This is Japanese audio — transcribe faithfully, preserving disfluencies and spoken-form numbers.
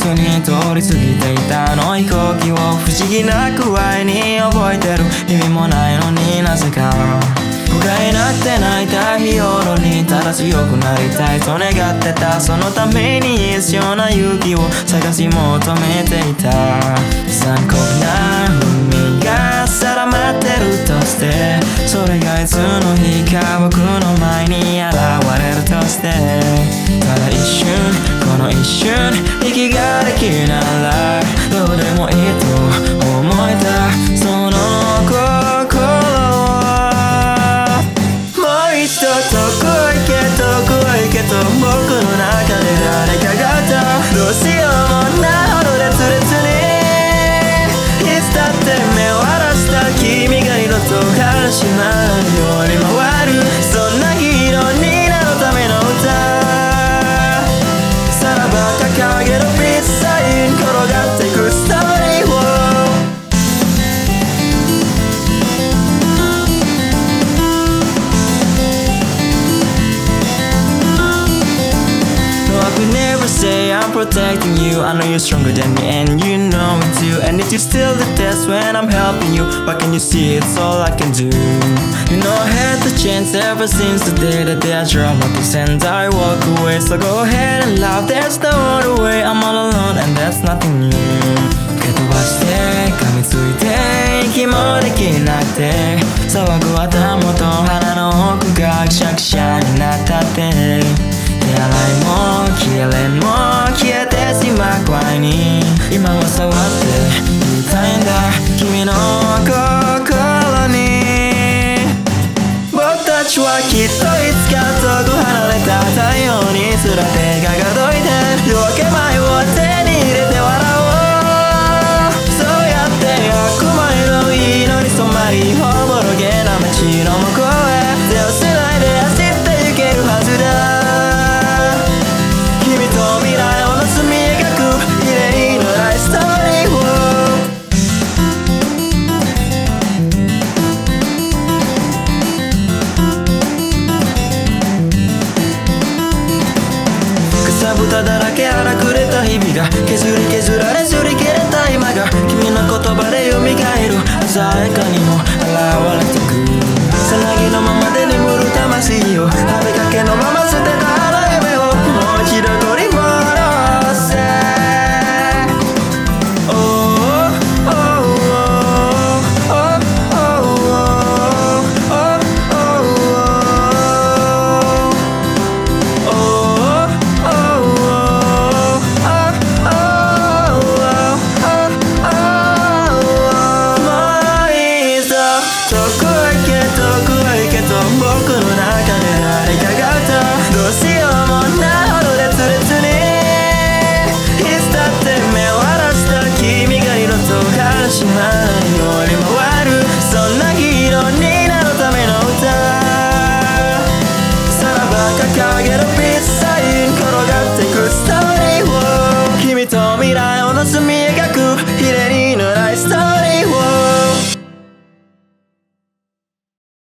に通り過ぎていたあの飛行機を不思議な具合に覚えてる。意味もないのになぜか不甲斐なって泣いた日頃にただ強くなりたいと願ってた。そのために必要な勇気を探し求めていた。残酷な海が定まってるとして、それがいつの日か僕の前に現れるとして、ただ一瞬この一瞬息ができならどうでもいいと思えたその心はもう一度遠くへ行け遠くへ行けと僕の中で誰かが歌う。どうしようもないほど烈烈にいつだって目を離した君が二度と始まるように回る。そんなヒーローになるための歌さらば掲げるピースサイン転がっていくストーリーをSay I'm protecting you, I know you're stronger than me and you know it too. And if you still the test when I'm helping you, why can't you see it's all I can do? You know I had the chance ever since the day that I dropped my piece and I walk away. So go ahead and laugh, there's no other way. I'm all alone and that's nothing new. 蹴飛ばして噛みついて息もできなくて騒ぐ頭